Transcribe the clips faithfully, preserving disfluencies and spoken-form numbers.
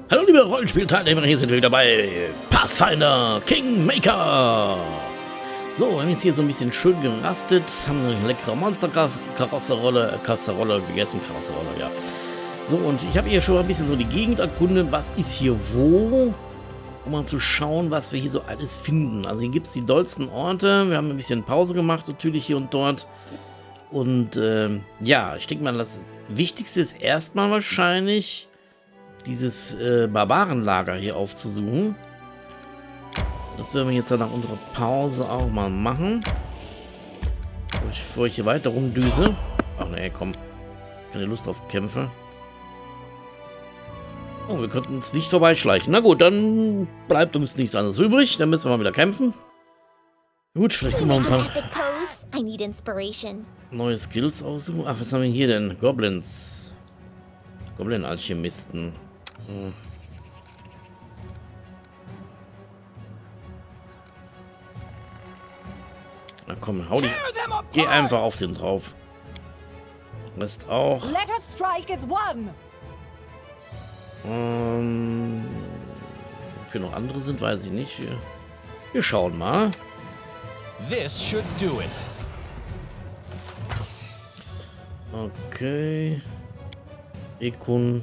Hallo liebe Rollenspielteilnehmer, hier sind wir wieder bei Pathfinder Kingmaker. So, wir haben jetzt hier so ein bisschen schön gerastet, haben eine leckere Monster-Kasserolle, Kasserolle gegessen, Kasserolle, ja. So, und ich habe hier schon mal ein bisschen so die Gegend erkundet, was ist hier wo, um mal zu schauen, was wir hier so alles finden. Also hier gibt es die dollsten Orte, wir haben ein bisschen Pause gemacht natürlich hier und dort. Und ähm, ja, ich denke mal, das Wichtigste ist erstmal wahrscheinlich dieses äh, Barbarenlager hier aufzusuchen. Das werden wir jetzt dann nach unserer Pause auch mal machen. Bevor ich hier weiter rumdüse. Ach ne, komm. Keine Lust auf Kämpfe. Oh, wir könnten uns nicht vorbeischleichen. Na gut, dann bleibt uns nichts anderes übrig. Dann müssen wir mal wieder kämpfen. Gut, vielleicht können wir noch ein paar neue Skills aussuchen. Ach, was haben wir hier denn? Goblins. Goblin-Alchemisten. Hm. Na komm, hau die. Geh einfach auf den drauf. Rest auch. Ähm, ob hier noch andere sind, weiß ich nicht. Wir, wir schauen mal. This should do it. Okay. Ekun.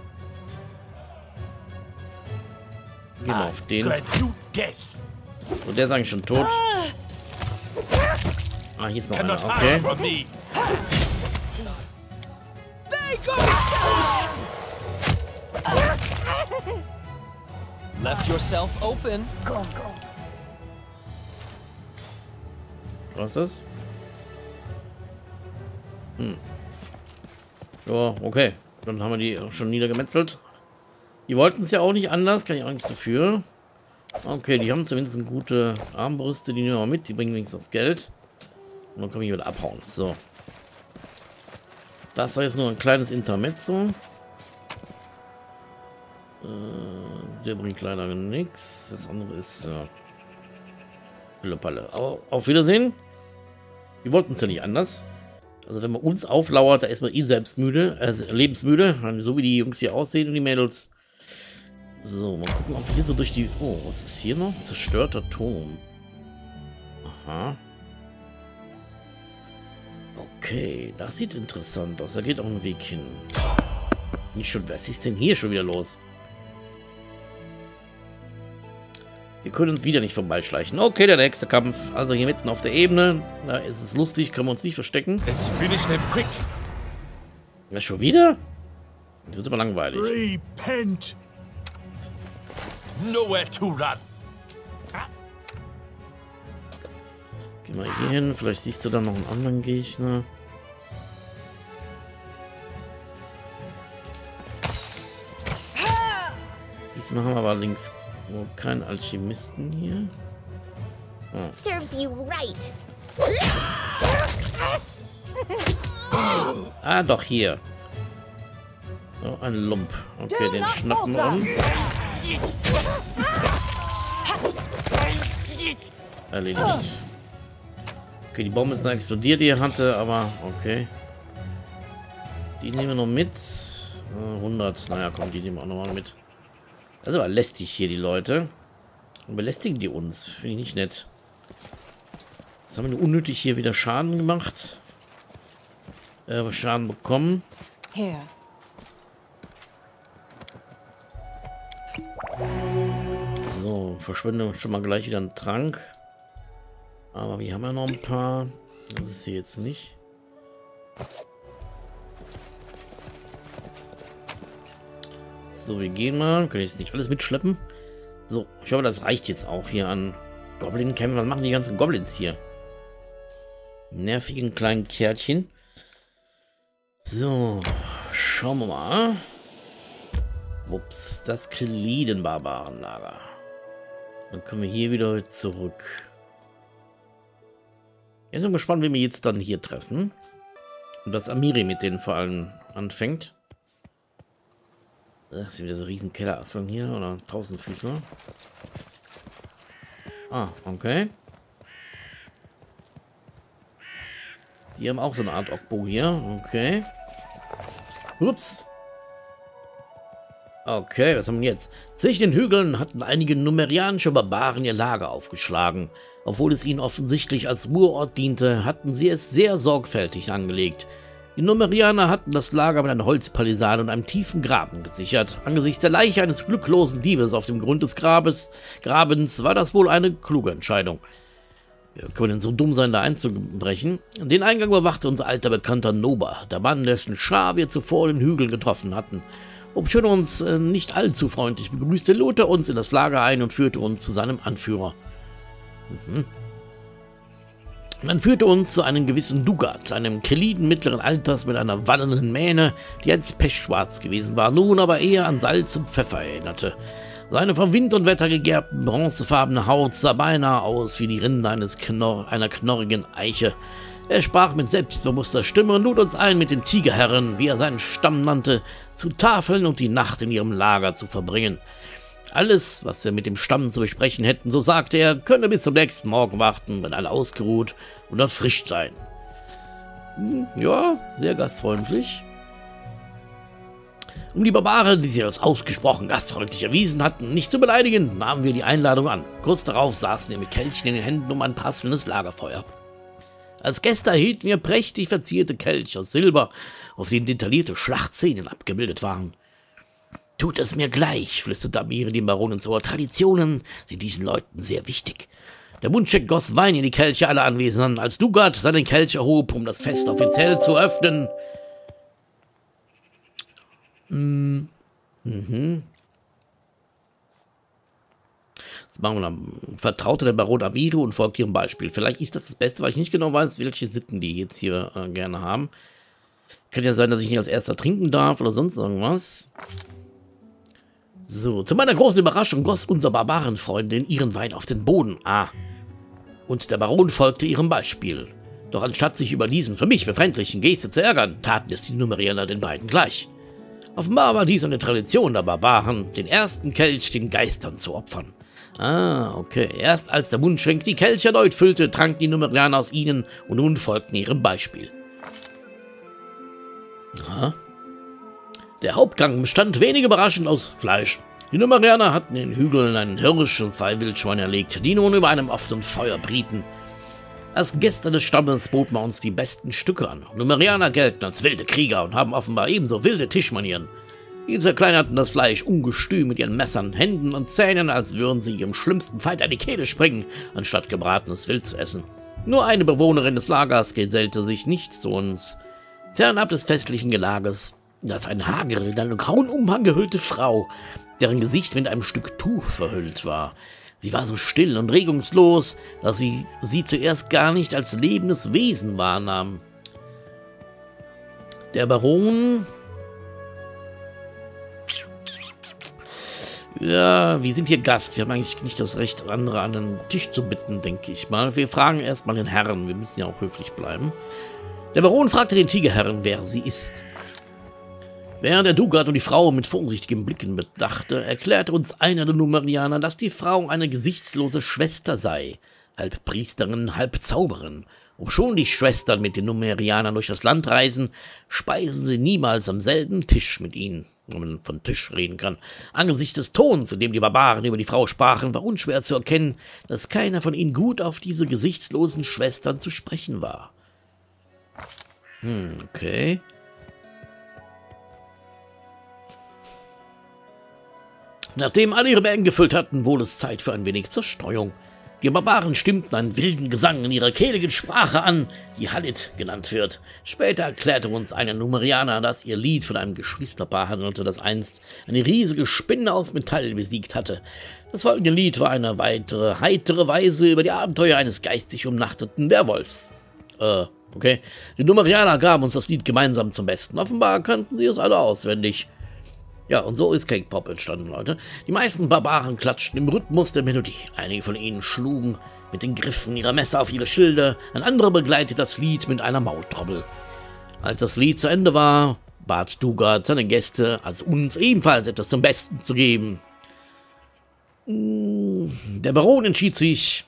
Gehen wir auf den. Und der ist eigentlich schon tot. Ah, hier ist noch einer. Okay. Left yourself open. Was ist das? Hm. Ja, okay. Dann haben wir die auch schon niedergemetzelt. Die wollten es ja auch nicht anders, kann ich auch nichts dafür. Okay, die haben zumindest eine gute Armbrüste, die nehmen wir mal mit, die bringen wenigstens das Geld. Und dann können wir hier wieder abhauen. So. Das war jetzt nur ein kleines Intermezzo. Äh, der bringt leider nichts. Das andere ist ja. Pille Palle. Aber auf Wiedersehen. Die wollten es ja nicht anders. Also wenn man uns auflauert, da ist man eh selbst müde, also lebensmüde, so wie die Jungs hier aussehen und die Mädels. So, mal gucken, ob hier so durch die... Oh, was ist hier noch? Zerstörter Turm. Aha. Okay, das sieht interessant aus. Da geht auch ein Weg hin. Nicht schon, was ist denn hier schon wieder los? Wir können uns wieder nicht vorbeischleichen. Okay, der nächste Kampf. Also hier mitten auf der Ebene. Da ist es lustig, können wir uns nicht verstecken. Ja, schon wieder? Das wird aber langweilig. Repent. Nowhere to run. Geh mal hier hin. Vielleicht siehst du da noch einen anderen Gegner. Diesmal haben wir aber links oh, keinen Alchemisten hier. Oh. Serves you right. Ah, doch hier. Oh, ein Lump. Okay, den schnappen wir uns. Erledigt. Okay, die Bombe ist noch explodiert, die er hatte, aber okay. Die nehmen wir noch mit. hundert. Naja, komm, die nehmen wir auch noch mal mit. Das ist aber lästig hier, die Leute. Und belästigen die uns. Finde ich nicht nett. Jetzt haben wir nur unnötig hier wieder Schaden gemacht. Äh, Schaden bekommen. Here. So, verschwende schon mal gleich wieder einen Trank. Aber wir haben ja noch ein paar. Das ist hier jetzt nicht. So, wir gehen mal. Können jetzt nicht alles mitschleppen. So, ich hoffe, das reicht jetzt auch hier an Goblin-Kämpfen. Was machen die ganzen Goblins hier? Nervigen kleinen Kärtchen. So, schauen wir mal. Ups, das Kliden-Barbarenlager. Dann können wir hier wieder zurück. Ich bin gespannt, wie wir jetzt dann hier treffen. Und was Amiri mit denen vor allem anfängt. Das sind wieder so riesen Kellerasseln hier oder Tausendfüßler. Ah, okay. Die haben auch so eine Art Okbo hier. Okay. Ups. Okay, was haben wir jetzt? Zwischen den Hügeln hatten einige numerianische Barbaren ihr Lager aufgeschlagen. Obwohl es ihnen offensichtlich als Ruheort diente, hatten sie es sehr sorgfältig angelegt. Die Numerianer hatten das Lager mit einer Holzpalisade und einem tiefen Graben gesichert. Angesichts der Leiche eines glücklosen Diebes auf dem Grund des Grabes, Grabens war das wohl eine kluge Entscheidung. Wir können denn so dumm sein, da einzubrechen? Den Eingang überwachte unser alter Bekannter Noba, der Mann, dessen Schar wir zuvor in den Hügeln getroffen hatten. Obschon uns äh, nicht allzu freundlich begrüßte, lud er uns in das Lager ein und führte uns zu seinem Anführer. Mhm. Man führte uns zu einem gewissen Dugat, einem Keliden mittleren Alters mit einer wallenden Mähne, die als pechschwarz gewesen war, nun aber eher an Salz und Pfeffer erinnerte. Seine vom Wind und Wetter gegerbten bronzefarbene Haut sah beinahe aus wie die Rinde eines Knorr einer knorrigen Eiche. Er sprach mit selbstbewusster Stimme und lud uns ein, mit den Tigerherren, wie er seinen Stamm nannte, zu tafeln und die Nacht in ihrem Lager zu verbringen. Alles, was wir mit dem Stamm zu besprechen hätten, so sagte er, könne bis zum nächsten Morgen warten, wenn alle ausgeruht und erfrischt seien. Hm, ja, sehr gastfreundlich. Um die Barbaren, die sich als ausgesprochen gastfreundlich erwiesen hatten, nicht zu beleidigen, nahmen wir die Einladung an. Kurz darauf saßen wir mit Kelchen in den Händen um ein passendes Lagerfeuer. Als Gäste erhielten wir prächtig verzierte Kelche aus Silber, auf denen detaillierte Schlachtszenen abgebildet waren. »Tut es mir gleich«, flüsterte Amiri dem Baron ins Ohr. »Traditionen sind diesen Leuten sehr wichtig.« Der Mundschenk goss Wein in die Kelche aller Anwesenden, als Dugat seinen Kelch erhob, um das Fest offiziell zu öffnen. Mm. Mhm. Das machen wir dann. Vertraute der Baron Amiri und folgt ihrem Beispiel. Vielleicht ist das das Beste, weil ich nicht genau weiß, welche Sitten die jetzt hier äh, gerne haben. Kann ja sein, dass ich nicht als erster trinken darf oder sonst irgendwas. So, zu meiner großen Überraschung goss unser Barbarenfreundin ihren Wein auf den Boden. Ah. Und der Baron folgte ihrem Beispiel. Doch anstatt sich über diesen für mich befremdlichen Geste zu ärgern, taten es die Numerianer den beiden gleich. Offenbar war dies eine Tradition der Barbaren, den ersten Kelch den Geistern zu opfern. Ah, okay. Erst als der Mundschenk die Kelche erneut füllte, tranken die Numerianer aus ihnen und nun folgten ihrem Beispiel. Aha. Der Hauptgang bestand wenig überraschend aus Fleisch. Die Numerianer hatten in den Hügeln einen Hirsch und zwei Wildschweine erlegt, die nun über einem offenen Feuer brieten. Als Gäste des Stammes boten wir uns die besten Stücke an. Numerianer gelten als wilde Krieger und haben offenbar ebenso wilde Tischmanieren. Die zerkleinerten das Fleisch ungestüm mit ihren Messern, Händen und Zähnen, als würden sie ihrem schlimmsten Feind an die Kehle springen, anstatt gebratenes Wild zu essen. Nur eine Bewohnerin des Lagers gesellte sich nicht zu uns. Fernab des festlichen Gelages, das eine hagere, in einen grauen Umhang gehüllte Frau, deren Gesicht mit einem Stück Tuch verhüllt war. Sie war so still und regungslos, dass sie sie zuerst gar nicht als lebendes Wesen wahrnahm. Der Baron... Ja, wir sind hier Gast. Wir haben eigentlich nicht das Recht, andere an den Tisch zu bitten, denke ich mal. Wir fragen erstmal den Herrn. Wir müssen ja auch höflich bleiben. Der Baron fragte den Tigerherren, wer sie ist. Während der Dugat und die Frau mit vorsichtigen Blicken bedachte, erklärte uns einer der Numerianer, dass die Frau eine gesichtslose Schwester sei, halb Priesterin, halb Zauberin. Obschon die Schwestern mit den Numerianern durch das Land reisen, speisen sie niemals am selben Tisch mit ihnen, wenn man von Tisch reden kann. Angesichts des Tons, in dem die Barbaren über die Frau sprachen, war unschwer zu erkennen, dass keiner von ihnen gut auf diese gesichtslosen Schwestern zu sprechen war. Hm, okay. Nachdem alle ihre Mägen gefüllt hatten, wurde es Zeit für ein wenig Zerstreuung. Die Barbaren stimmten einen wilden Gesang in ihrer kehligen Sprache an, die Halit genannt wird. Später erklärte uns eine Numerianer, dass ihr Lied von einem Geschwisterpaar handelte, das einst eine riesige Spinne aus Metall besiegt hatte. Das folgende Lied war eine weitere, heitere Weise über die Abenteuer eines geistig umnachteten Werwolfs. Äh, okay. Die Numerianer gaben uns das Lied gemeinsam zum Besten. Offenbar kannten sie es alle auswendig. Ja, und so ist Cake Pop entstanden, Leute. Die meisten Barbaren klatschten im Rhythmus der Melodie. Einige von ihnen schlugen mit den Griffen ihrer Messer auf ihre Schilde, ein anderer begleitete das Lied mit einer Maultrommel. Als das Lied zu Ende war, bat Dugat seine Gäste, als uns ebenfalls etwas zum Besten zu geben. Der Baron entschied sich...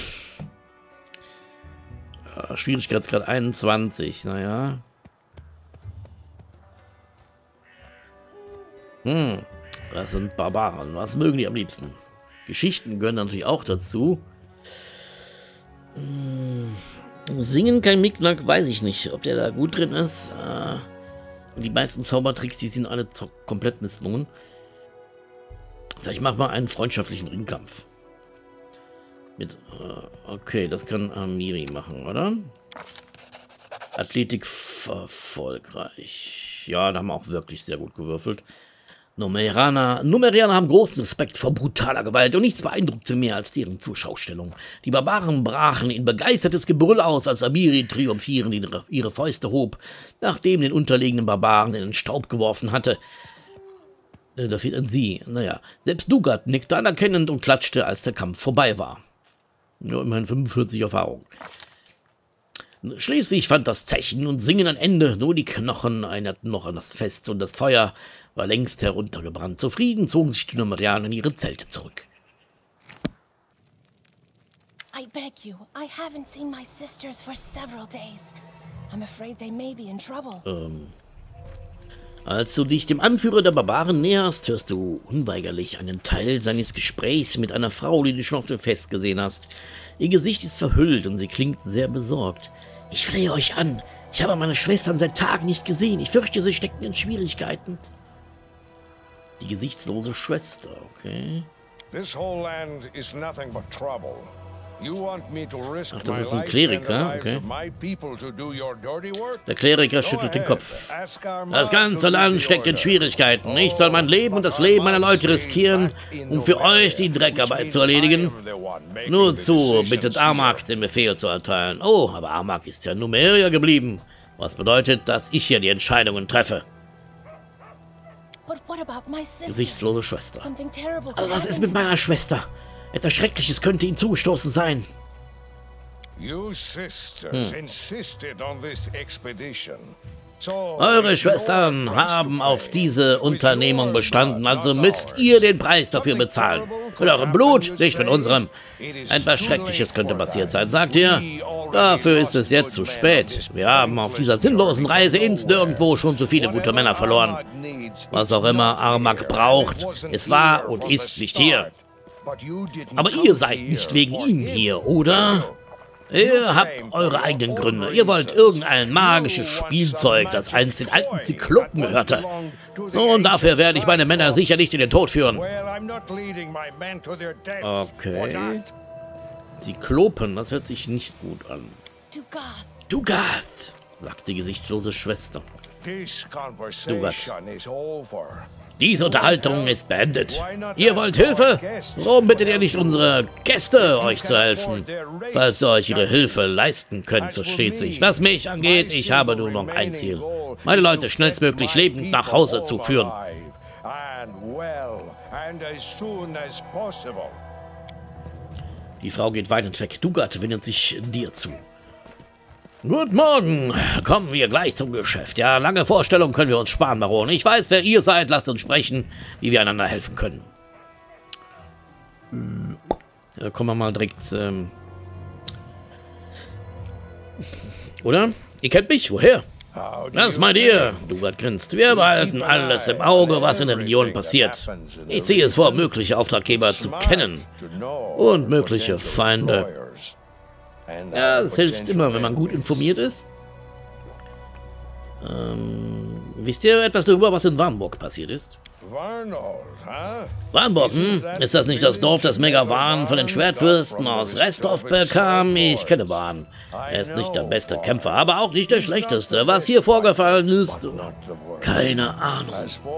Ja, Schwierigkeitsgrad einundzwanzig, naja... Hm. Das sind Barbaren. Was mögen die am liebsten? Geschichten gehören natürlich auch dazu. Hm. Singen kein Micmac, weiß ich nicht, ob der da gut drin ist. Äh, die meisten Zaubertricks, die sind alle komplett misslungen. Vielleicht machen wir einen freundschaftlichen Ringkampf. Mit, äh, okay, das kann Amiri machen, oder? Athletik erfolgreich. Ja, da haben wir auch wirklich sehr gut gewürfelt. Numerianer, Numerianer haben großen Respekt vor brutaler Gewalt und nichts beeindruckt sie mehr als deren Zuschaustellung. Die Barbaren brachen in begeistertes Gebrüll aus, als Amiri triumphierend ihre, ihre Fäuste hob, nachdem den unterlegenen Barbaren in den Staub geworfen hatte. Äh, da fehlt an sie. Naja, selbst Dugat nickte anerkennend und klatschte, als der Kampf vorbei war. Ja, immerhin fünfundvierzig Erfahrung. Schließlich fand das Zechen und Singen ein Ende, nur die Knochen erinnerten noch an das Fest und das Feuer war längst heruntergebrannt. Zufrieden zogen sich die Numerianer in ihre Zelte zurück. I beg you, I haven't seen my sisters for several days. I'm afraid they may be in trouble. Ähm, als du dich dem Anführer der Barbaren näherst, hörst du unweigerlich einen Teil seines Gesprächs mit einer Frau, die du schon auf dem Fest gesehen hast. Ihr Gesicht ist verhüllt und sie klingt sehr besorgt. Ich flehe euch an. Ich habe meine Schwestern seit Tagen nicht gesehen. Ich fürchte, sie stecken in Schwierigkeiten. Die gesichtslose Schwester, okay. This whole land is nothing but trouble. You want me to risk Ach, das my ist ein life Kleriker, and the lives okay. of my people to do your dirty work? Der Kleriker Go schüttelt den ahead. Kopf. Ask our Das man ganze to do Land the steckt in order. Schwierigkeiten. Ich soll mein Leben und das Leben meiner Leute riskieren, um für euch die Dreckarbeit zu erledigen. Nur zu bittet Armak, den Befehl zu erteilen. Oh, aber Armak ist ja Numerier geblieben. Was bedeutet, dass ich hier die Entscheidungen treffe. But what about my sisters? Gesichtslose Schwester. Something terrible could Aber was ist happen mit to meiner Schwester? Etwas Schreckliches könnte ihnen zugestoßen sein. You sisters insisted on this expedition. So Eure Schwestern haben auf diese Unternehmung bestanden, also müsst ihr den Preis dafür bezahlen. Mit eurem Blut, nicht mit unserem. Etwas Schreckliches könnte passiert sein, sagt ihr? Dafür ist es jetzt zu spät. Wir haben auf dieser sinnlosen Reise ins Nirgendwo schon zu viele gute Männer verloren. Was auch immer Armak braucht, es war und ist nicht hier. Aber ihr seid nicht wegen ihm hier, oder? Ihr habt eure eigenen Gründe. Ihr wollt irgendein magisches Spielzeug, das einst den alten Zyklopen gehörte. Und dafür werde ich meine Männer sicher nicht in den Tod führen. Okay. Zyklopen, das hört sich nicht gut an. Dugath. Dugath, sagt die gesichtslose Schwester. Dugat. Diese Unterhaltung ist beendet. Ihr wollt Hilfe? Warum bittet ihr nicht unsere Gäste, euch zu helfen? Falls ihr euch ihre Hilfe leisten könnt, versteht sich. Was mich angeht, ich habe nur noch ein Ziel. Meine Leute schnellstmöglich lebend nach Hause zu führen. Die Frau geht weinend weg. Dugat wendet sich dir zu. Guten Morgen. Kommen wir gleich zum Geschäft. Ja, lange Vorstellung können wir uns sparen, Baron. Ich weiß, wer ihr seid. Lasst uns sprechen, wie wir einander helfen können. Ja, kommen wir mal direkt... Ähm Oder? Ihr kennt mich? Woher? Das meint ihr? Dugat grinst. Wir behalten alles im Auge, was in der Region passiert. Ich ziehe es vor, mögliche Auftraggeber zu kennen. Und mögliche Feinde. Ja, es hilft immer, wenn man gut informiert ist. Ähm, wisst ihr etwas darüber, was in Warnburg passiert ist? Warnburg, hm? Ist das nicht das Dorf, das Megawan von den Schwertfürsten aus Restorf bekam? Ich kenne Warn. Er ist nicht der beste Kämpfer, aber auch nicht der schlechteste. Was hier vorgefallen ist, keine Ahnung.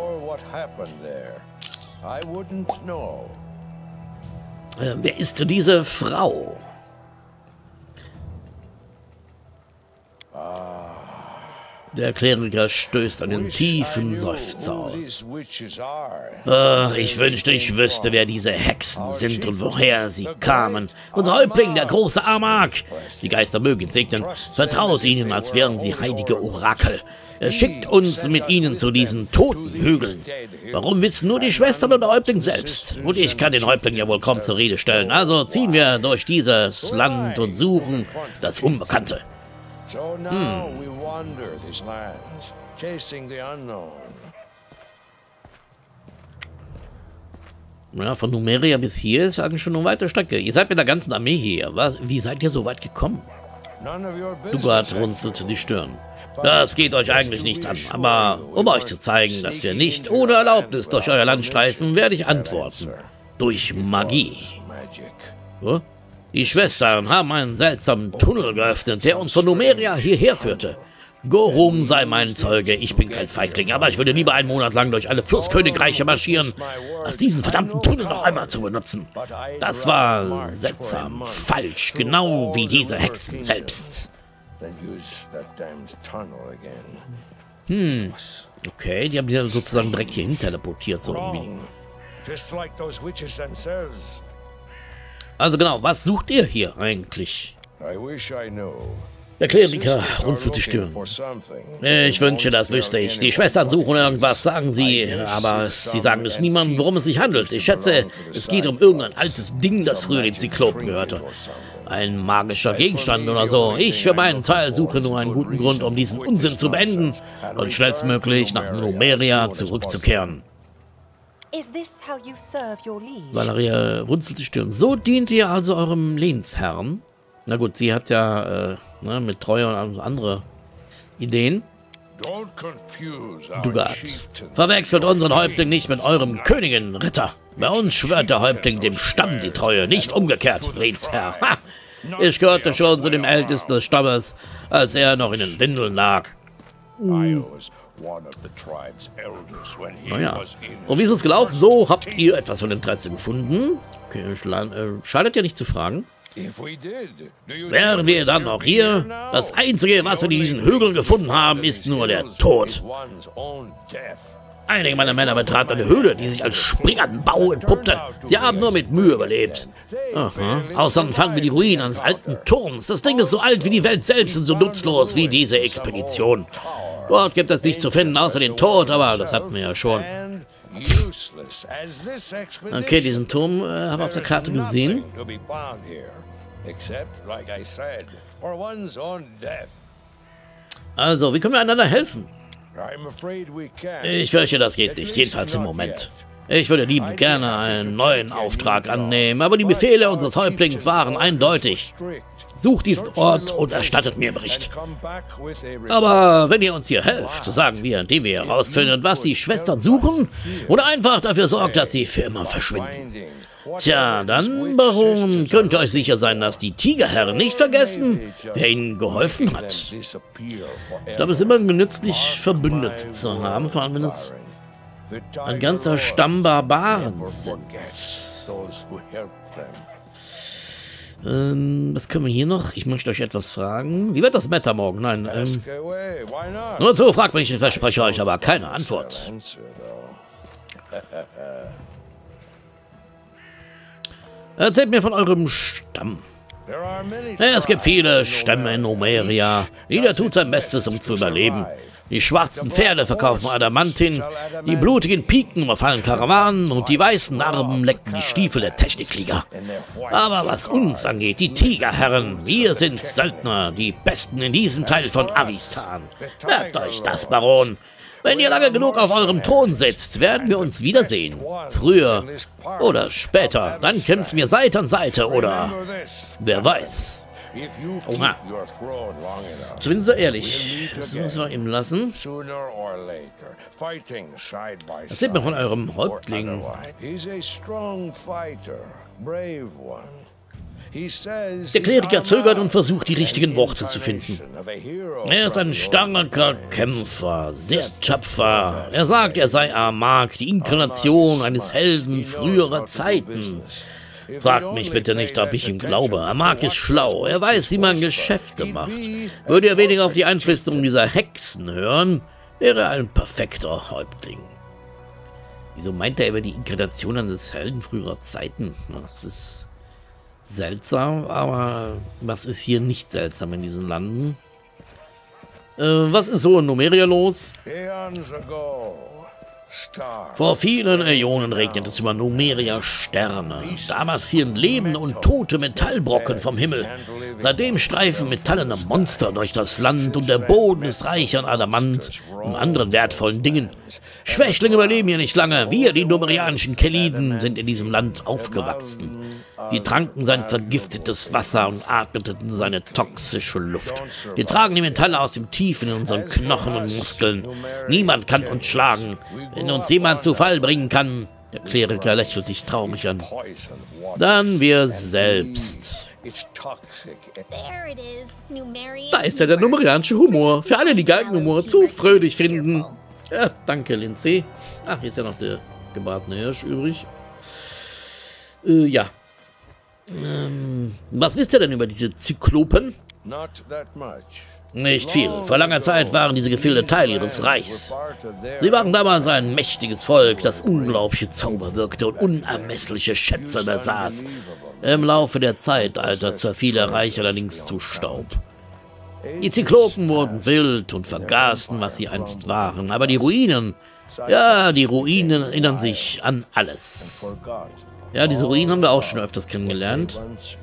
Äh, wer ist diese Frau? Der Kleriker stößt einen tiefen Seufzer aus. Ach, ich wünschte, ich wüsste, wer diese Hexen sind und woher sie kamen. Unser Häuptling, der große Armak. Die Geister mögen ihn segnen. Vertraut ihnen, als wären sie heilige Orakel. Er schickt uns mit ihnen zu diesen toten Hügeln. Warum wissen nur die Schwestern und der Häuptling selbst? Und ich kann den Häuptling ja wohl kaum zur Rede stellen. Also ziehen wir durch dieses Land und suchen das Unbekannte. So now we wander these lands, chasing the unknown. Ja, von Numeria bis hier ist eigentlich schon eine weite Strecke. Ihr seid mit der ganzen Armee hier. Was, wie seid ihr so weit gekommen? Dugat runzelte die Stirn. Das geht euch eigentlich nichts an, aber um euch zu zeigen, dass wir nicht ohne Erlaubnis durch euer Land streifen, werde ich antworten. Durch Magie. So? Die Schwestern haben einen seltsamen Tunnel geöffnet, der uns von Numeria hierher führte. Gorum sei mein Zeuge, ich bin kein Feigling, aber ich würde lieber einen Monat lang durch alle Flusskönigreiche marschieren, als diesen verdammten Tunnel noch einmal zu benutzen. Das war seltsam, falsch, genau wie diese Hexen selbst. Hm, okay, die haben die dann sozusagen direkt hierhin teleportiert, so irgendwie. Also genau, was sucht ihr hier eigentlich? Der Kleriker runzelt die Stirn. Ich wünsche, das wüsste ich. Die Schwestern suchen irgendwas, sagen sie, aber sie sagen es niemandem, worum es sich handelt. Ich schätze, es geht um irgendein altes Ding, das früher den Zyklopen gehörte. Ein magischer Gegenstand oder so. Ich für meinen Teil suche nur einen guten Grund, um diesen Unsinn zu beenden und schnellstmöglich nach Numeria zurückzukehren. Valeria runzelt die Stirn. So dient ihr also eurem Lehnsherrn? Na gut, sie hat ja äh, ne, mit Treue und andere Ideen. Dugat. Verwechselt unseren Häuptling nicht mit eurem Königin, Ritter. Bei uns schwört der Häuptling dem Stamm die Treue, nicht umgekehrt, Lehnsherr. Ha! Ich gehörte schon zu dem Ältesten des Stammes, als er noch in den Windeln lag. Hm. Naja. Und wie ist es gelaufen? So, habt ihr etwas von Interesse gefunden? Okay, äh, schadet ja nicht zu fragen. Wären wir dann noch hier? Das Einzige, was wir in diesen Hügeln gefunden haben, ist nur der Tod. Einige meiner Männer betraten eine Höhle, die sich als Springanbau entpuppte. Sie haben nur mit Mühe überlebt. Aha. Außerdem fanden wir die Ruinen eines alten Turms. Das Ding ist so alt wie die Welt selbst und so nutzlos wie diese Expedition. Dort gibt es nichts zu finden, außer den Tod, aber das hatten wir ja schon. Okay, diesen Turm äh, haben wir auf der Karte gesehen. Also, wie können wir einander helfen? Ich fürchte, das geht nicht, jedenfalls im Moment. Ich würde liebend gerne einen neuen Auftrag annehmen, aber die Befehle unseres Häuptlings waren eindeutig. Sucht diesen Ort und erstattet mir Bericht. Aber wenn ihr uns hier helft, sagen wir, indem wir herausfinden, was die Schwestern suchen, oder einfach dafür sorgt, dass sie für immer verschwinden. Tja, dann, Baron, könnt ihr euch sicher sein, dass die Tigerherren nicht vergessen, wer ihnen geholfen hat. Ich glaube, es ist immer nützlich, Verbündete zu haben, vor allem wenn es ein ganzer Stamm Barbaren sind. Ähm, was können wir hier noch? Ich möchte euch etwas fragen. Wie wird das Wetter morgen? Nein, ähm... Nur zu, fragt mich, ich verspreche euch aber keine Antwort. Erzählt mir von eurem Stamm. Ja, es gibt viele Stämme in Numeria. Jeder tut sein Bestes, um zu überleben. Die schwarzen Pferde verkaufen Adamantin, die blutigen Piken überfallen Karawanen und die weißen Narben lecken die Stiefel der Technikkrieger. Aber was uns angeht, die Tigerherren, wir sind Söldner, die Besten in diesem Teil von Avistan. Merkt euch das, Baron. Wenn ihr lange genug auf eurem Thron sitzt, werden wir uns wiedersehen. Früher oder später. Dann kämpfen wir Seite an Seite oder wer weiß. Oha. Zumindest so ehrlich. Das müssen wir ihm lassen. Erzählt mir von eurem Häuptling. Der Kleriker zögert und versucht, die richtigen Worte zu finden. Er ist ein starker Kämpfer, sehr tapfer. Er sagt, er sei Armak, die Inkarnation eines Helden früherer Zeiten. Fragt mich bitte nicht, ob ich ihm glaube. Armak ist schlau, er weiß, wie man Geschäfte macht. Würde er weniger auf die Einflüsterung dieser Hexen hören, wäre er ein perfekter Häuptling. Wieso meint er über die Inkarnation eines Helden früherer Zeiten? Das ist seltsam, aber was ist hier nicht seltsam in diesen Landen? Äh, was ist so in Numeria los? Star. Vor vielen Äonen regnet es über Numeria Sterne. Damals fielen lebende und tote Metallbrocken vom Himmel. Seitdem streifen metallene Monster durch das Land und der Boden ist reich an Adamant und anderen wertvollen Dingen. Schwächlinge überleben hier nicht lange. Wir, die numerianischen Keliden, sind in diesem Land aufgewachsen. Wir tranken sein vergiftetes Wasser und atmeten seine toxische Luft. Wir tragen die Metalle aus dem Tiefen in unseren Knochen und Muskeln. Niemand kann uns schlagen. Wenn uns jemand zu Fall bringen kann, der Kleriker lächelt dich traurig an, dann wir selbst. Da ist ja der numerianische Humor. Für alle, die Galgenhumor zu fröhlich finden. Ja, danke, Lindsay. Ach, hier ist ja noch der gebratene Hirsch übrig. Äh, ja. Ähm, was wisst ihr denn über diese Zyklopen? Nicht viel. Vor langer Zeit waren diese Gefilde Teil ihres Reichs. Sie waren damals ein mächtiges Volk, das unglaubliche Zauber wirkte und unermessliche Schätze besaß. Im Laufe der Zeitalter zerfiel ihr Reich allerdings zu Staub. Die Zyklopen wurden wild und vergaßen, was sie einst waren. Aber die Ruinen, ja, die Ruinen erinnern sich an alles. Ja, diese Ruinen haben wir auch schon öfters kennengelernt.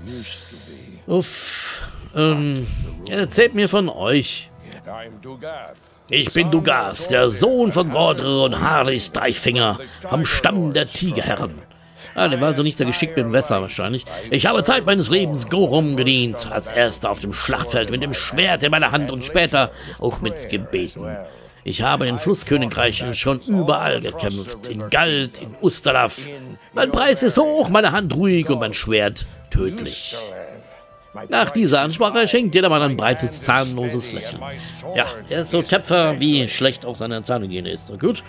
Uff. Ähm, erzählt mir von euch. Ich bin Dugas, der Sohn von Gordre und Haris Dreifinger, vom Stamm der Tigerherren. Ah, der war also nicht sehr geschickt mit dem Messer wahrscheinlich. Ich habe Zeit meines Lebens Gorum gedient, als Erster auf dem Schlachtfeld mit dem Schwert in meiner Hand und später auch mit Gebeten. Ich habe in den Flusskönigreichen schon überall gekämpft, in Galt, in Ustalav. Mein Preis ist hoch, meine Hand ruhig und mein Schwert tödlich. Nach dieser Ansprache schenkt jedermann ein breites, zahnloses Lächeln. Ja, er ist so tapfer, wie schlecht auch seine Zahnhygiene ist. Gut.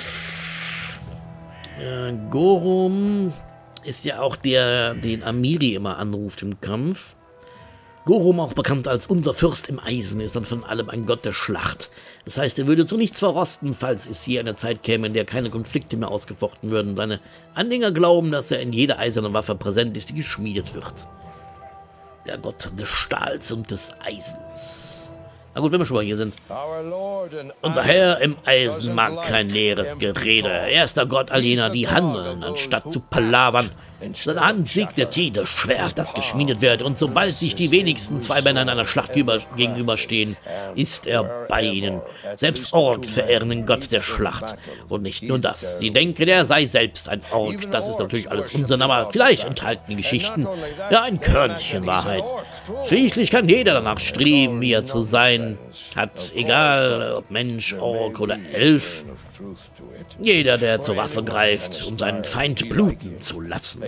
Äh, Gorum ist ja auch der, den Amiri immer anruft im Kampf. Gorum, auch bekannt als unser Fürst im Eisen, ist dann von allem ein Gott der Schlacht. Das heißt, er würde zu nichts verrosten, falls es hier eine Zeit käme, in der keine Konflikte mehr ausgefochten würden. Seine Anhänger glauben, dass er in jeder eisernen Waffe präsent ist, die geschmiedet wird. Der Gott des Stahls und des Eisens. Na gut, wenn wir schon mal hier sind. Unser Herr im Eisen mag kein leeres Gerede. Er ist der Gott all jener, die handeln, anstatt zu palavern. Seine Hand segnet jedes Schwert, das geschmiedet wird. Und sobald sich die wenigsten zwei Männer in einer Schlacht gegenüberstehen, ist er bei ihnen. Selbst Orks verehren den Gott der Schlacht. Und nicht nur das. Sie denken, er sei selbst ein Ork. Das ist natürlich alles Unsinn, aber vielleicht enthalten die Geschichten ja ein Körnchen Wahrheit. Schließlich kann jeder danach streben, wie er zu sein hat. Egal, ob Mensch, Ork oder Elf. Jeder, der zur Waffe greift, um seinen Feind bluten zu lassen.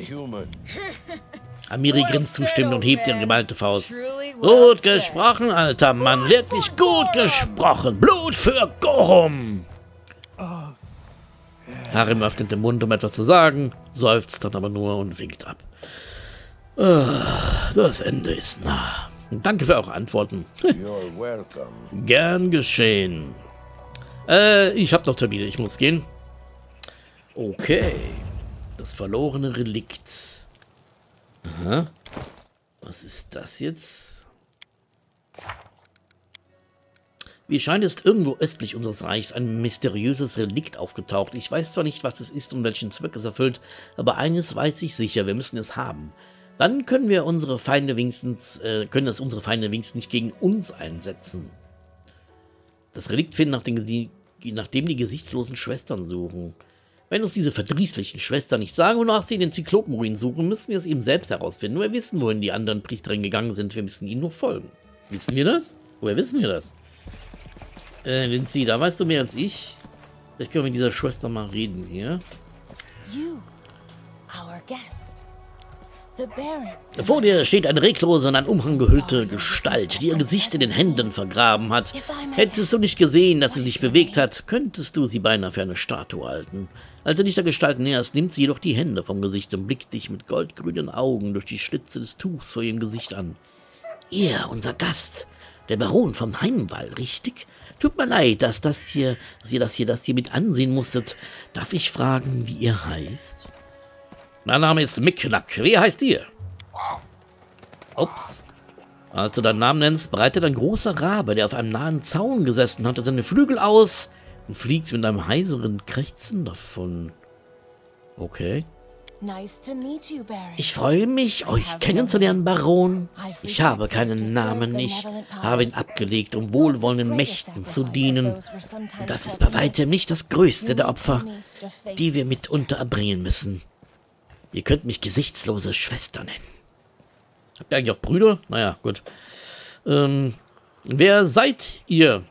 Amiri grinst zustimmend und hebt ihre gemalte Faust. Gut gesprochen, alter Mann. Wirklich gut gesprochen. Blut für Gorum. Harim öffnet den Mund, um etwas zu sagen, seufzt dann aber nur und winkt ab. Das Ende ist nah. Danke für eure Antworten. Gern geschehen. Äh, ich habe noch Termine, ich muss gehen. Okay. Das verlorene Relikt. Aha. Was ist das jetzt? Wie scheint, ist irgendwo östlich unseres Reichs ein mysteriöses Relikt aufgetaucht. Ich weiß zwar nicht, was es ist und welchen Zweck es erfüllt, aber eines weiß ich sicher, wir müssen es haben. Dann können wir unsere Feinde wenigstens, äh, können das unsere Feinde wenigstens nicht gegen uns einsetzen. Das Relikt finden, nachdem die, nachdem die gesichtslosen Schwestern suchen. Wenn uns diese verdrießlichen Schwestern nicht sagen, wonach sie in den Zyklopenruinen suchen, müssen wir es eben selbst herausfinden. Wir wissen, wohin die anderen Priesterinnen gegangen sind. Wir müssen ihnen nur folgen. Wissen wir das? Woher wissen wir das? Äh, Lindsay, da weißt du mehr als ich. Vielleicht können wir mit dieser Schwester mal reden hier. You, our guest. The Baron. Vor dir steht eine reglose und an Umhang gehüllte Gestalt, die ihr Gesicht in den Händen vergraben hat. Hättest du nicht gesehen, dass sie sich bewegt hat, könntest du sie beinahe für eine Statue halten. Als du dich der Gestalt näherst, nimmt sie jedoch die Hände vom Gesicht und blickt dich mit goldgrünen Augen durch die Schlitze des Tuchs vor ihrem Gesicht an. Ihr, unser Gast, der Baron vom Heimwall, richtig? Tut mir leid, dass das hier, dass ihr das hier, das hier mit ansehen musstet. Darf ich fragen, wie ihr heißt? Mein Name ist Micnack. Wie heißt ihr? Ups. Als du deinen Namen nennst, breitet ein großer Rabe, der auf einem nahen Zaun gesessen hatte, seine Flügel aus, und fliegt mit einem heiseren Krächzen davon. Okay. Nice to meet you, Barry. Ich freue mich, euch kennenzulernen, Baron. Ich habe keinen Namen, ich habe ihn abgelegt, um wohlwollenden Mächten zu dienen. Und das ist bei weitem nicht das größte der Opfer, die wir mitunter erbringen müssen. Ihr könnt mich gesichtslose Schwester nennen. Habt ihr eigentlich auch Brüder? Naja, gut. Ähm, wer seid ihr?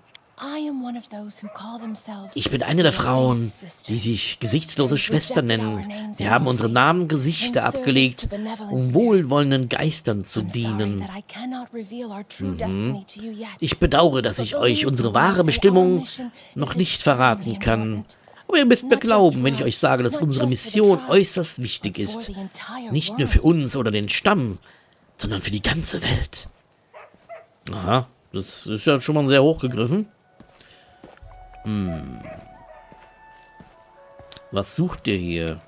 Ich bin eine der Frauen, die sich gesichtslose Schwestern nennen. Wir haben unsere Namen Gesichter abgelegt, um wohlwollenden Geistern zu dienen. Mhm. Ich bedauere, dass ich euch unsere wahre Bestimmung noch nicht verraten kann. Aber ihr müsst mir glauben, wenn ich euch sage, dass unsere Mission äußerst wichtig ist. Nicht nur für uns oder den Stamm, sondern für die ganze Welt. Aha, das ist ja schon mal sehr hochgegriffen. Hm. Was sucht ihr hier?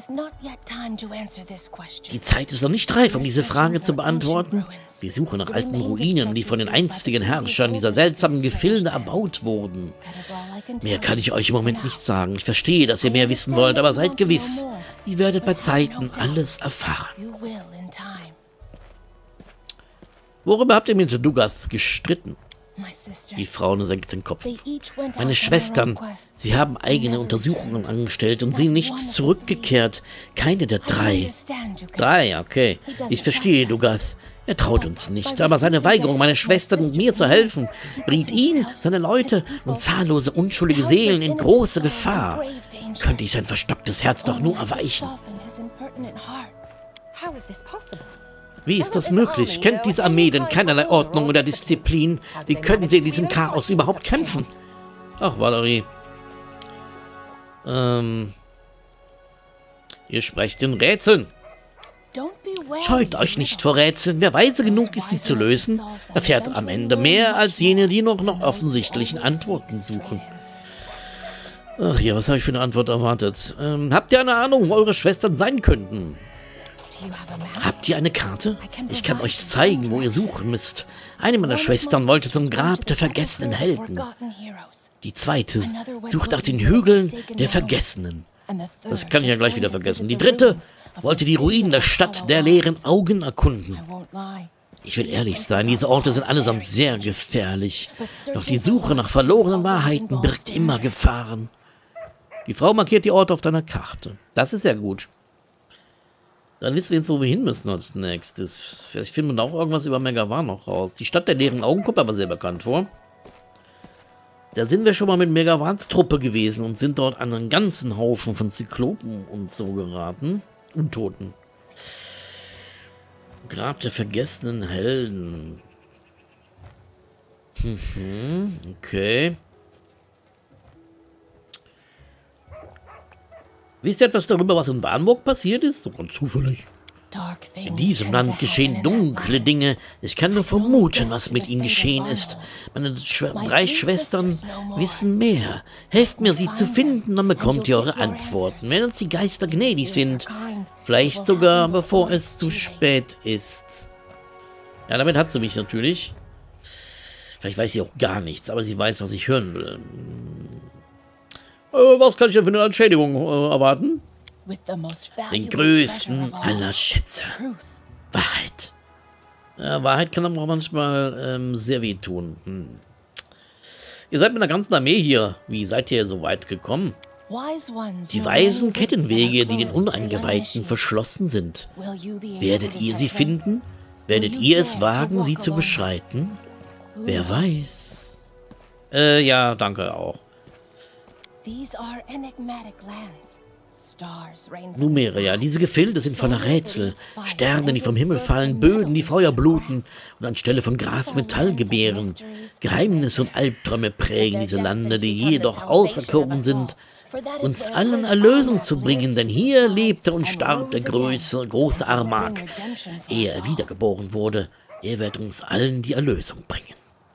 Die Zeit ist noch nicht reif, um diese Frage zu beantworten. Wir suchen nach alten Ruinen, die von den einstigen Herrschern dieser seltsamen Gefilde erbaut wurden. Mehr kann ich euch im Moment nicht sagen. Ich verstehe, dass ihr mehr wissen wollt, aber seid gewiss, ihr werdet bei Zeiten alles erfahren. Worüber habt ihr mit Dugath gestritten? Die Frau senkt den Kopf. Meine Schwestern, sie haben eigene Untersuchungen angestellt und sind nicht zurückgekehrt. Keine der drei. Drei, okay. Ich verstehe, Dugath. Er traut uns nicht, aber seine Weigerung, meine Schwestern und mir zu helfen, bringt ihn, seine Leute und zahllose unschuldige Seelen in große Gefahr. Könnte ich sein verstocktes Herz doch nur erweichen. Wie ist das möglich? Kennt diese Armee denn keinerlei Ordnung oder Disziplin? Wie können sie in diesem Chaos überhaupt kämpfen? Ach, Valerie. Ähm. Ihr sprecht in Rätseln. Scheut euch nicht vor Rätseln. Wer weise genug ist, sie zu lösen, erfährt am Ende mehr als jene, die noch nach offensichtlichen Antworten suchen. Ach ja, was habe ich für eine Antwort erwartet? Ähm, habt ihr eine Ahnung, wo eure Schwestern sein könnten? Habt ihr eine Karte? Ich kann euch zeigen, wo ihr suchen müsst. Eine meiner Schwestern wollte zum Grab der vergessenen Helden. Die zweite sucht nach den Hügeln der Vergessenen. Das kann ich ja gleich wieder vergessen. Die dritte wollte die Ruinen der Stadt der leeren Augen erkunden. Ich will ehrlich sein, diese Orte sind allesamt sehr gefährlich. Doch die Suche nach verlorenen Wahrheiten birgt immer Gefahren. Die Frau markiert die Orte auf deiner Karte. Das ist ja gut. Dann wissen wir jetzt, wo wir hin müssen als nächstes. Vielleicht finden wir da auch irgendwas über Megavan noch raus. Die Stadt der leeren Augen kommt aber sehr bekannt vor. Da sind wir schon mal mit Megavans Truppe gewesen und sind dort an einen ganzen Haufen von Zyklopen und so geraten. Untoten. Grab der vergessenen Helden. Mhm, okay. Wisst ihr etwas darüber, was in Warnburg passiert ist? So ganz zufällig. In diesem Land geschehen dunkle Dinge. Ich kann nur vermuten, was mit ihnen geschehen ist. Meine Schw drei Schwestern wissen mehr. Helft mir, sie zu finden, dann bekommt ihr eure Antworten. Wenn uns die Geister gnädig sind. Vielleicht sogar, bevor es zu spät ist. Ja, damit hat sie mich natürlich. Vielleicht weiß sie auch gar nichts, aber sie weiß, was ich hören will. Äh, was kann ich denn für eine Entschädigung äh, erwarten? Den größten aller Schätze. Wahrheit. Ja, Wahrheit kann aber auch manchmal ähm, sehr weh tun. Hm. Ihr seid mit einer ganzen Armee hier. Wie seid ihr so weit gekommen? Die weisen Kettenwege, die den Uneingeweihten verschlossen sind. Werdet ihr sie finden? Werdet ihr es wagen, sie zu beschreiten? Wer weiß. Äh, ja, danke auch. Numeria, diese Gefilde sind voller Rätsel. Sterne, die vom Himmel fallen, Böden, die Feuer bluten und anstelle von Gras Metall gebären. Geheimnisse und Albträume prägen diese Lande, die jedoch auserkoren sind, uns allen Erlösung zu bringen, denn hier lebte und starb der große, große Armak, ehe er wiedergeboren wurde. Er wird uns allen die Erlösung bringen.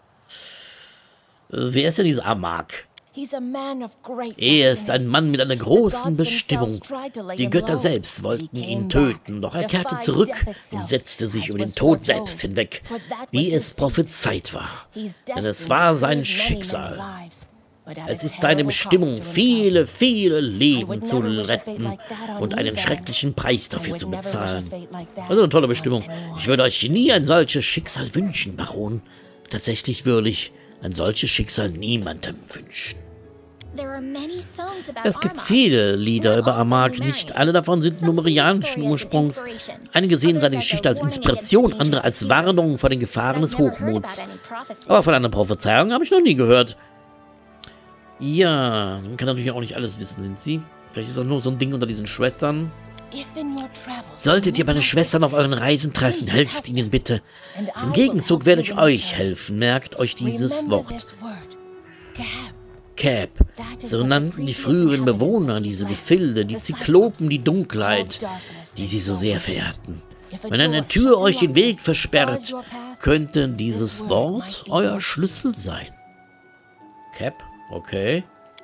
Äh, wer ist denn dieser Armak? Er ist ein Mann mit einer großen Bestimmung. Die Götter selbst wollten ihn töten, doch er kehrte zurück und setzte sich über den Tod selbst hinweg, wie es prophezeit war. Denn es war sein Schicksal. Es ist seine Bestimmung, viele, viele Leben zu retten und einen schrecklichen Preis dafür zu bezahlen. Also eine tolle Bestimmung. Ich würde euch nie ein solches Schicksal wünschen, Baron. Tatsächlich würde ich ein solches Schicksal niemandem wünschen. Es gibt viele Lieder über Armak, nicht alle davon sind numerianischen Ursprungs. Einige sehen seine Geschichte als Inspiration, andere als Warnung vor den Gefahren des Hochmuts. Aber von einer Prophezeiung habe ich noch nie gehört. Ja, man kann natürlich auch nicht alles wissen, Lindsay. Vielleicht ist das nur so ein Ding unter diesen Schwestern. Solltet ihr meine Schwestern auf euren Reisen treffen, helft ihnen bitte. Im Gegenzug werde ich euch helfen, merkt euch dieses Wort. Cap. So nannten die früheren Bewohner diese Gefilde, die Zyklopen, die Dunkelheit, die sie so sehr verehrten. Wenn eine Tür euch den Weg versperrt, könnte dieses Wort euer Schlüssel sein. Cap, okay.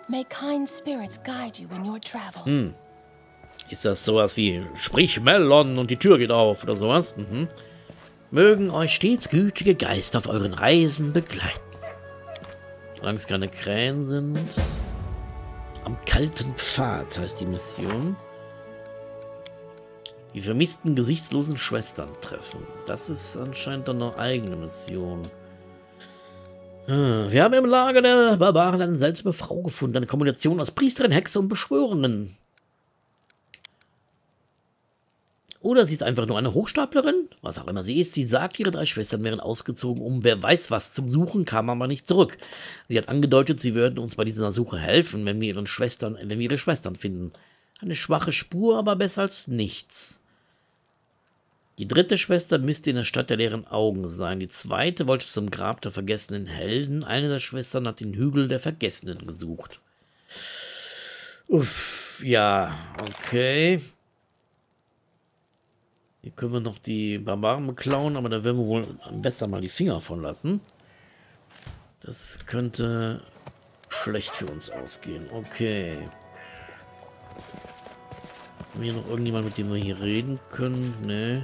Hm. Ist das sowas wie, sprich Melon und die Tür geht auf oder sowas? Mhm. Mögen euch stets gütige Geister auf euren Reisen begleiten. Solange es keine Krähen sind. Am kalten Pfad heißt die Mission. Die vermissten gesichtslosen Schwestern treffen. Das ist anscheinend dann eine eigene Mission. Wir haben im Lager der Barbaren eine seltsame Frau gefunden. Eine Kombination aus Priesterin, Hexe und Beschwörungen. Oder sie ist einfach nur eine Hochstaplerin. Was auch immer sie ist. Sie sagt, ihre drei Schwestern wären ausgezogen, um wer weiß was zum Suchen, kam aber nicht zurück. Sie hat angedeutet, sie würden uns bei dieser Suche helfen, wenn wir, ihren Schwestern, wenn wir ihre Schwestern finden. Eine schwache Spur, aber besser als nichts. Die dritte Schwester müsste in der Stadt der leeren Augen sein. Die zweite wollte zum Grab der vergessenen Helden. Eine der Schwestern hat den Hügel der Vergessenen gesucht. Uff, ja, okay. Hier können wir noch die Barbaren beklauen, aber da werden wir wohl besser mal die Finger von lassen. Das könnte schlecht für uns ausgehen. Okay. Haben wir hier noch irgendjemand, mit dem wir hier reden können? Nee.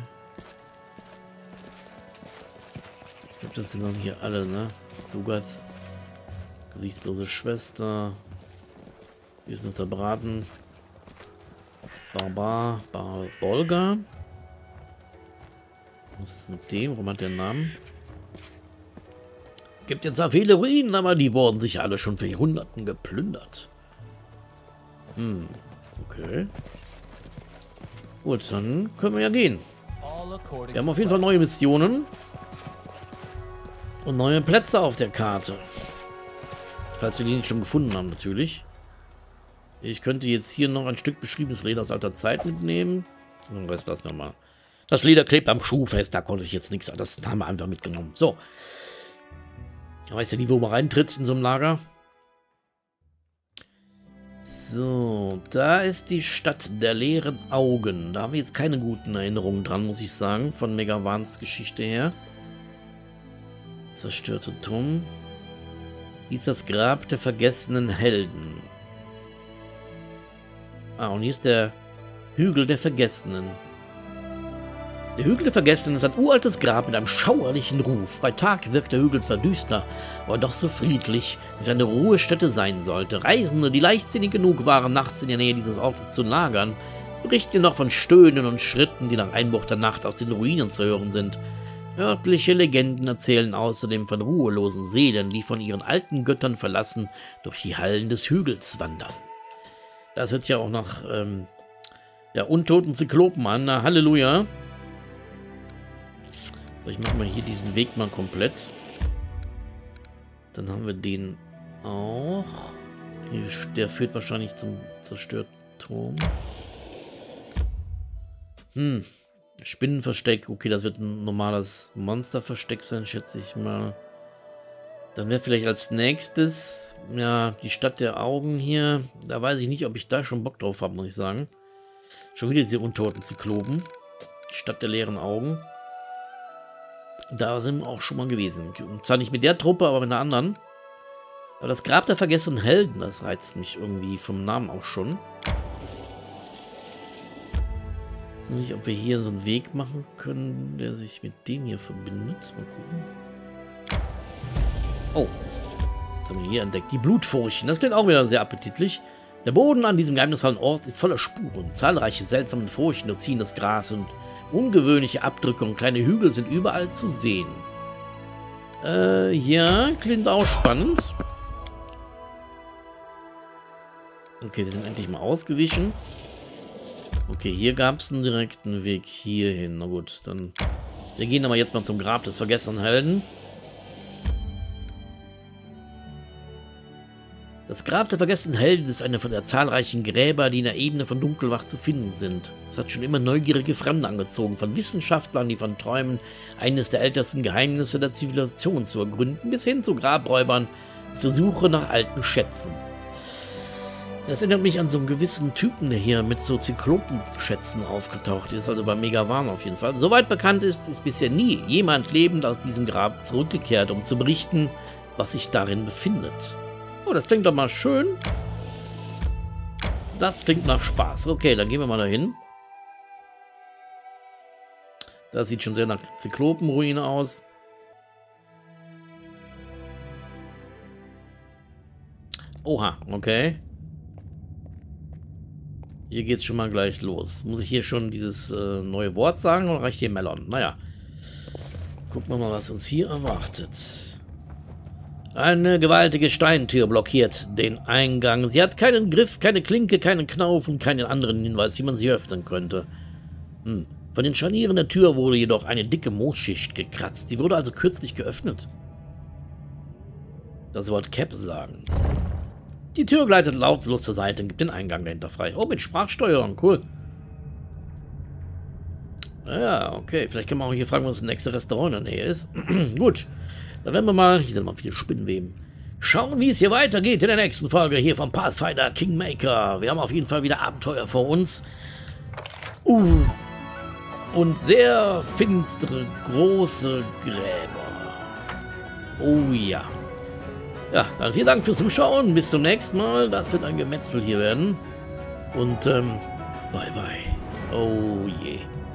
Ich glaube, das sind dann hier alle, ne? Dugat. Gesichtslose Schwester. Hier ist noch der Braten. Barbar. Bar Bolga. Was ist mit dem? Warum hat der Namen? Es gibt jetzt zwar viele Ruinen, aber die wurden sich alle schon vor Jahrhunderten geplündert. Hm, okay. Gut, dann können wir ja gehen. Wir haben auf jeden Fall neue Missionen. Und neue Plätze auf der Karte. Falls wir die nicht schon gefunden haben, natürlich. Ich könnte jetzt hier noch ein Stück beschriebenes Leder aus alter Zeit mitnehmen. Und den Rest lassen wir mal. Das Leder klebt am Schuh fest, da konnte ich jetzt nichts. Das haben wir einfach mitgenommen. So. Ich weiß ja nie, wo man reintritt in so einem Lager. So, da ist die Stadt der leeren Augen. Da haben wir jetzt keine guten Erinnerungen dran, muss ich sagen, von Megawans Geschichte her. Zerstörte Turm. Hier ist das Grab der vergessenen Helden. Ah, und hier ist der Hügel der Vergessenen. Der Hügel der Vergessenen ist ein uraltes Grab mit einem schauerlichen Ruf. Bei Tag wirkt der Hügel zwar düster, aber doch so friedlich, wie es eine Ruhestätte sein sollte. Reisende, die leichtsinnig genug waren, nachts in der Nähe dieses Ortes zu lagern, berichten noch von Stöhnen und Schritten, die nach Einbruch der Nacht aus den Ruinen zu hören sind. Örtliche Legenden erzählen außerdem von ruhelosen Seelen, die von ihren alten Göttern verlassen durch die Hallen des Hügels wandern. Das hört ja auch nach ähm, ja, untoten Zyklopen an. Na, Halleluja. Ich mache mal hier diesen Weg mal komplett. Dann haben wir den auch. Hier, der führt wahrscheinlich zum zerstörten Turm. Hm. Spinnenversteck. Okay, das wird ein normales Monsterversteck sein, schätze ich mal. Dann wäre vielleicht als nächstes, ja, die Stadt der Augen hier. Da weiß ich nicht, ob ich da schon Bock drauf habe, muss ich sagen. Schon wieder diese untoten Zyklopen. Die Stadt der leeren Augen. Da sind wir auch schon mal gewesen. Zwar nicht mit der Truppe, aber mit einer anderen. Aber das Grab der vergessenen Helden, das reizt mich irgendwie vom Namen auch schon. Ich weiß nicht, ob wir hier so einen Weg machen können, der sich mit dem hier verbindet. Mal gucken. Oh. Was haben wir hier entdeckt? Die Blutfurchen. Das klingt auch wieder sehr appetitlich. Der Boden an diesem geheimnisvollen Ort ist voller Spuren. Zahlreiche seltsame Furchen durchziehen das Gras und ungewöhnliche Abdrücke und kleine Hügel sind überall zu sehen. Äh, ja, klingt auch spannend. Okay, wir sind endlich mal ausgewichen. Okay, hier gab es einen direkten Weg hierhin. Na gut, dann... Wir gehen aber jetzt mal zum Grab des vergessenen Helden. Das Grab der vergessenen Helden ist eine von der zahlreichen Gräber, die in der Ebene von Dunkelwacht zu finden sind. Es hat schon immer neugierige Fremde angezogen, von Wissenschaftlern, die von träumen, eines der ältesten Geheimnisse der Zivilisation zu ergründen, bis hin zu Grabräubern auf der Suche nach alten Schätzen. Das erinnert mich an so einen gewissen Typen, der hier mit so Zyklopenschätzen aufgetaucht ist, also bei Megavan auf jeden Fall. Soweit bekannt ist, ist bisher nie jemand lebend aus diesem Grab zurückgekehrt, um zu berichten, was sich darin befindet. Oh, das klingt doch mal schön. Das klingt nach Spaß. Okay, dann gehen wir mal dahin. Das sieht schon sehr nach Zyklopenruine aus. Oha, okay. Hier geht's schon mal gleich los. Muss ich hier schon dieses äh, neue Wort sagen oder reicht hier Melon? Naja. Gucken wir mal, was uns hier erwartet. Eine gewaltige Steintür blockiert den Eingang. Sie hat keinen Griff, keine Klinke, keinen Knauf und keinen anderen Hinweis, wie man sie öffnen könnte. Hm. Von den Scharnieren der Tür wurde jedoch eine dicke Moosschicht gekratzt. Sie wurde also kürzlich geöffnet. Das Wort Cap sagen. Die Tür gleitet lautlos zur Seite und gibt den Eingang dahinter frei. Oh, mit Sprachsteuerung, cool. Ja, okay. Vielleicht kann man auch hier fragen, was das nächste Restaurant in der Nähe ist. Gut. Dann werden wir mal, hier sind mal viele Spinnenweben, schauen, wie es hier weitergeht in der nächsten Folge hier vom Pathfinder Kingmaker. Wir haben auf jeden Fall wieder Abenteuer vor uns. Uh, und sehr finstere, große Gräber. Oh ja. Ja, dann vielen Dank fürs Zuschauen. Bis zum nächsten Mal. Das wird ein Gemetzel hier werden. Und, ähm, bye bye. Oh je.